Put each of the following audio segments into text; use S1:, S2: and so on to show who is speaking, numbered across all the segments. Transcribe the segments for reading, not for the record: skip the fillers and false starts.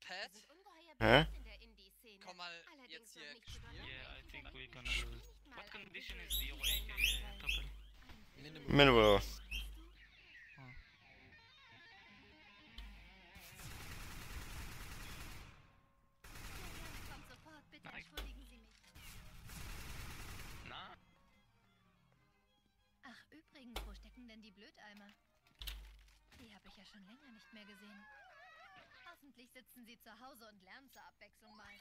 S1: Pat,
S2: Hä?
S1: komm mal jetzt hier spielen.
S3: Yeah, I think we're gonna lose. What condition is your purple?
S1: Minimum.
S2: Minimal.
S4: Kommt sofort, bitte
S3: Nein.
S4: entschuldigen Sie mich.
S3: Na?
S4: Ach, übrigens, wo stecken denn die Blödeimer? Die habe ich ja schon länger nicht mehr gesehen. Hoffentlich sitzen sie zu Hause und lernen zur Abwechslung mal.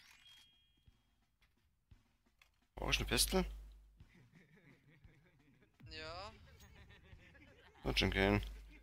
S2: Brauchst du eine Pistole?
S1: Ja.
S2: Wird schon gehen.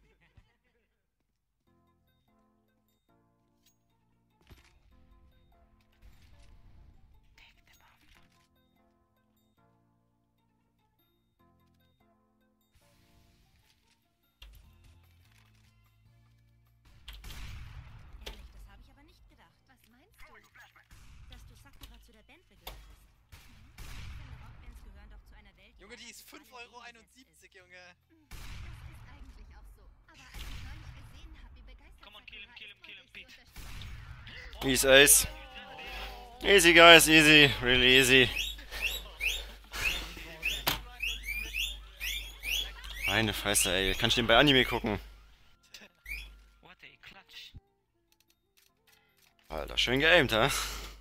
S5: Ehrlich, das habe ich aber nicht gedacht.
S4: Was meinst du?
S5: Dass du Sakura zu der Band begleitest. Ich finde, Rockbands gehören doch zu einer Welt,
S1: Junge, die ist
S5: alle
S1: 5,71
S5: gegenseitig
S1: €, Junge.
S4: Das ist eigentlich auch so. Aber als ich neulich gesehen habe, wie begeistert
S3: Come on, kill him,
S4: Sakura
S3: kill him,
S4: ist,
S3: kill
S4: wollte
S3: him,
S4: ich sie
S3: Pete.
S4: unterstützen.
S2: Easy Ace. Easy guys, easy. Really easy. Meine Fresse, ey. Kannst du den bei Anime gucken?
S3: What a clutch.
S2: Alter, schön geaimt, ha?